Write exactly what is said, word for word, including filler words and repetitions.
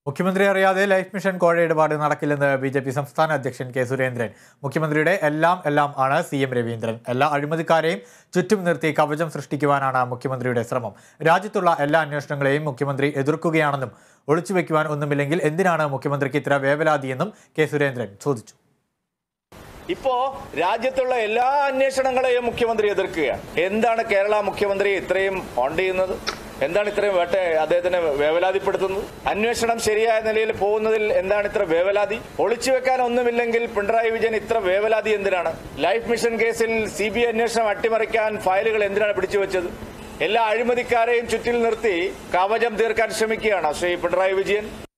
മുഖ്യമന്ത്രി അറിയാതെ life mission കോഴ ഇടപാട് നടക്കില്ലെന്ന് ബി ജെ പി സംസ്ഥാന അധ്യക്ഷൻ കെ സുരേന്ദ്രൻ. മുഖ്യമന്ത്രിയുടെ എല്ലാം എല്ലാം ആണ് സി എം രവീന്ദ്രൻ. എല്ലാ അഴിമതിക്കാരെയും ചുറ്റും നിർത്തി കവചം സൃഷ്ടിക്കുവാനാണ് മുഖ്യമന്ത്രിയുടെ ശ്രമം. രാജ്യത്തുള്ള എല്ലാ അന്വേഷണങ്ങളെയും മുഖ്യമന്ത്രി എതിർക്കുകയാണെന്നും ഒളിച്ചുവെക്കുവാൻ ഒന്നുമില്ലെങ്കിൽ എന്തിനാണ് മുഖ്യമന്ത്രിക്ക് ഇത്ര വേവലാതിയെന്നും കെ സുരേന്ദ്രൻ ചോദിച്ചു. ഇപ്പോ രാജ്യത്തുള്ള എല്ലാ അന്വേഷണങ്ങളെയും മുഖ്യമന്ത്രി എതിർക്കുകയാണ്. എന്താണ് കേരള മുഖ്യമന്ത്രി ഇത്രയും ഹോണ്ട് ചെയ്യുന്നത്? എന്താണ് ഇത്രയും വേട്ട അദ്ദേഹത്തിനെ വേവലാതിപ്പെടുത്തുന്നത്? അന്വേഷണം ശരിയായ നിലയിൽ പോകുന്നതിൽ എന്താണ് ഇത്ര വേവലാതി? ഒളിച്ചു വെക്കാൻ ഒന്നുമില്ലെങ്കിൽ പിണറായി വിജയൻ ഇത്ര വേവലാതി എന്തിനാണ്? ലൈഫ് മിഷൻ കേസിൽ സി ബി ഐ അന്വേഷണം അട്ടിമറിക്കാൻ ഫയലുകൾ എന്തിനാണ് പിടിച്ചുവെച്ചത്? എല്ലാ അഴിമതിക്കാരെയും ചുറ്റിൽ നിർത്തി കവചം തീർക്കാൻ ശ്രമിക്കുകയാണ് ശ്രീ പിണറായി വിജയൻ.